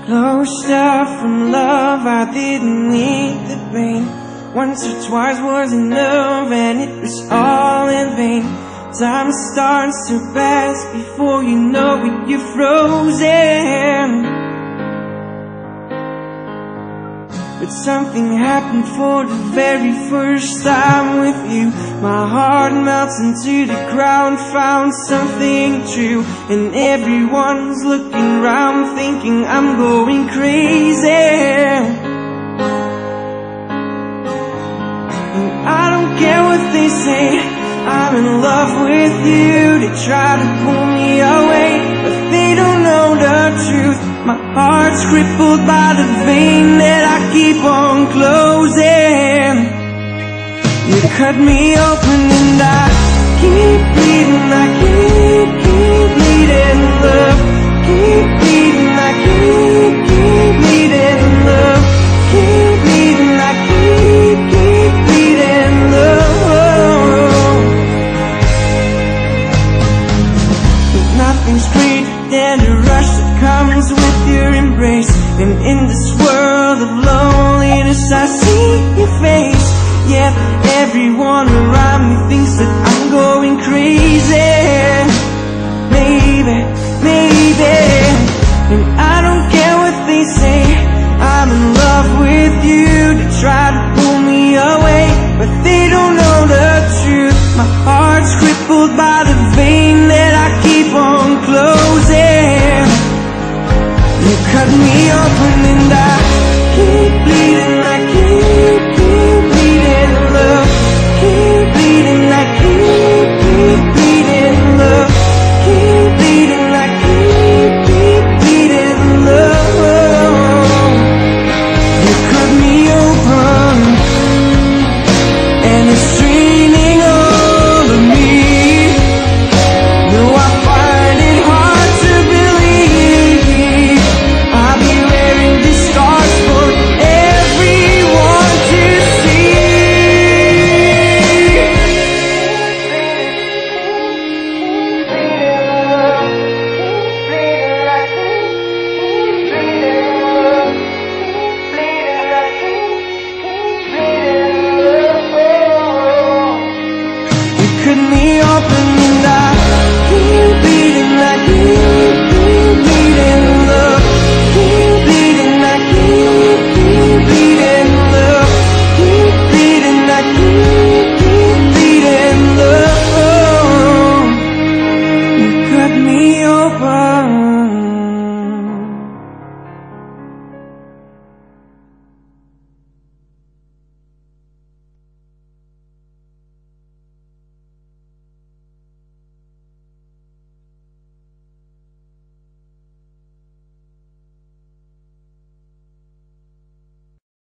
Closed off from love, I didn't need the pain. Once or twice was enough, and it was all in vain. Time starts to pass, before you know it, you're frozen. But something happened for the very first time with you. My heart melts into the ground, found something true. And everyone's looking round, thinking I'm going crazy. And I don't care what they say, I'm in love with you. They try to pull me away, but they don't know the truth. My heart's crippled by the vein that I keep on closing. You cut me open and I keep bleeding, I keep bleeding, love. Keep bleeding, I keep bleeding, love. Keep bleeding, I keep bleeding, love. But nothing's greater than the rush that comes with your embrace. And in this world of loneliness I see your face. Yet everyone around me thinks that I'm going crazy.